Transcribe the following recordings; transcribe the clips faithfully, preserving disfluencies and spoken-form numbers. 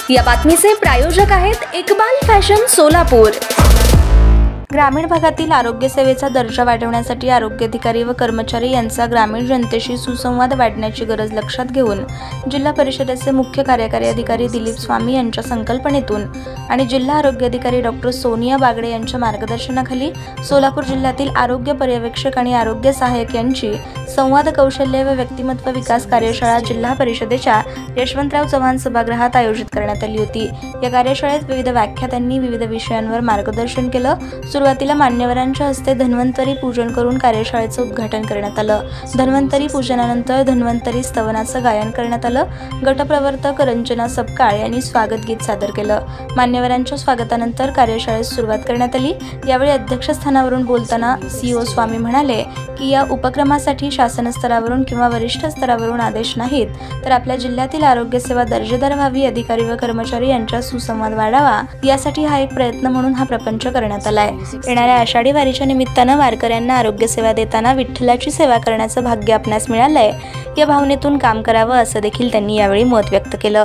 या बातमीचे प्रायोजक आहेत इकबाल फॅशन सोलापूर। ग्रामीण भागातील आरोग्य सेवेचा दर्जा वाढवण्यासाठी आरोग्य अधिकारी व कर्मचारी यांचा ग्रामीण जनतेशी सुसंवाद वाढण्याची गरज लक्षात घेऊन जिल्हा परिषदेचे मुख्य कार्यकारी अधिकारी दिलीप स्वामी यांच्या संकल्पनेतून आणि जिल्हा आरोग्य अधिकारी डॉक्टर सोनिया बागडे यांच्या मार्गदर्शनाखाली सोलापूर जिल्ह्यातील आरोग्य पर्यवेक्षक आणि आरोग्य सहाय्यक यांची संवाद कौशल्य व व्यक्तिमत्व विकास कार्यशाळा जिल्हा परिषदेच्या यशवंतराव चव्हाण सभागृहात आयोजित करण्यात आली होती। या कार्यशाळेत विविध व्याख्यात्यांनी विविध विषयांवर मार्गदर्शन केलं। सुरुवातीला मान्यवरांच्या हस्ते धन्वंतरी पूजन करून कार्यशाळेचं उद्घाटन करण्यात आलं। धन्वंतरी पूजनानंतर धन्वंतरी स्तवनाचं गायन करण्यात आलं। गटप्रवर्तक रंजना सपकाळ यांनी स्वागत गीत सादर केलं। मान्यवरांच्या स्वागतानंतर कार्यशाळेस सुरुवात करण्यात आली। यावेळी अध्यक्षस्थानावरून बोलताना सीओ स्वामी म्हणाले की या उपक्रमासाठी शासन स्तरावरून किंवा वरिष्ठ स्तरावरून आदेश नाहीत, तर आपल्या जिल्ह्यातील आरोग्य सेवा दर्जेदार व्हावी, अधिकारी व कर्मचारी यांचा सुसंवाद वाढावा, यासाठी हा एक प्रयत्न म्हणून हा प्रपंच करण्यात आलाय। येणाऱ्या आषाढी वारीच्या निमित्तानं वारकऱ्यांना आरोग्य सेवा देताना विठ्ठलाची सेवा करण्याचं भाग्य आपणास मिळालंय, या भावनेतून काम करावं असं देखील त्यांनी यावेळी मत व्यक्त केलं।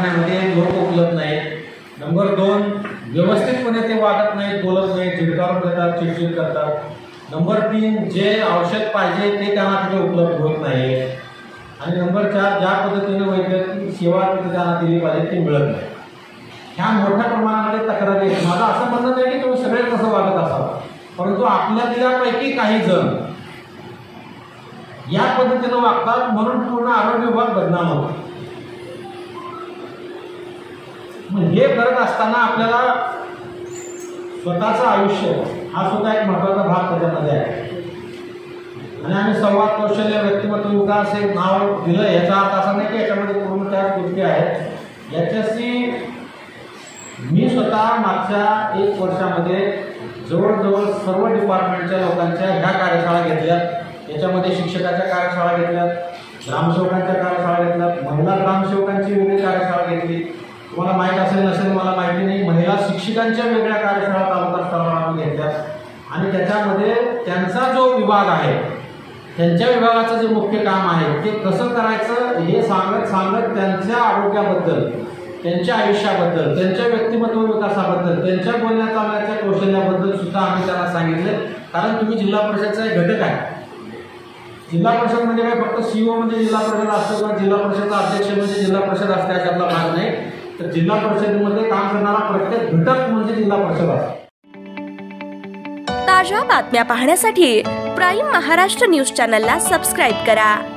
नंबर दोन, व्यवस्थितपणे ते वागत नाहीत, बोलत नाहीत, चिडकारून करतात, चिडचिड करतात। नंबर तीन, जे औषध पाहिजे ते त्यांना तिथे उपलब्ध होत नाही। आणि नंबर चार, ज्या पद्धतीने वैद्यकीय सेवा तिथे त्यांना दिली पाहिजे ती मिळत नाही। ह्या मोठ्या प्रमाणामध्ये तक्रारी आहेत। माझं असं म्हणणं नाही की तुम्ही सगळे कसं वागत असावं, परंतु आपल्यापैकी काही जण या पद्धतीने वागतात म्हणून पूर्ण आरोग्य विभाग बदनाम होतो। हे करत असताना आपल्याला स्वतःचं आयुष्य हा सुद्धा एक महत्त्वाचा भाग त्याच्यामध्ये आहे। आणि आम्ही संवाद कौशल्य व्यक्तिमत्व विकास हे नाव दिलं, याचा अर्थ असा नाही की याच्यामध्ये पूर्ण त्याच गोष्टी आहेत। याच्याशी मी स्वतः मागच्या एक वर्षामध्ये जवळजवळ सर्व डिपार्टमेंटच्या लोकांच्या ह्या कार्यशाळा घेतल्यात। याच्यामध्ये शिक्षकाच्या कार्यशाळा घेतल्यात, ग्रामसेवकांच्या कार्यशाळा घेतल्यात, महिला ग्रामसेवकांची वेगळी कार्यशाळा घेतली। तुम्हाला माहीत असेल नसेल मला माहिती नाही, महिला शिक्षकांच्या वेगळ्या कार्यशाळा तालुका स्तरावर आम्ही घेतल्यात। आणि त्याच्यामध्ये त्यांचा जो विभाग आहे, त्यांच्या विभागाचं जे मुख्य काम आहे ते कसं करायचं हे सांगत सांगत त्यांच्या आरोग्याबद्दल, त्यांच्या आयुष्याबद्दल, त्यांच्या व्यक्तिमत्व विकासाबद्दल, त्यांच्या बोलण्या चालण्याच्या कौशल्याबद्दल सुद्धा आम्ही त्यांना सांगितले। कारण तुम्ही जिल्हा परिषदचा एक घटक आहे। जिल्हा परिषद म्हणजे काय फक्त सीओ म्हणजे जिल्हा परिषद असतो किंवा जिल्हा परिषदचा अध्यक्ष म्हणजे जिल्हा परिषद असते याच्यातला भाग नाही, तर जिल्हा परिषदेमध्ये काम करणारा प्रत्येक घटक म्हणजे जिल्हा परिषद असतो। ताज्या बातम्या पाहण्यासाठी प्राईम महाराष्ट्र न्यूज चॅनलला सबस्क्राईब करा।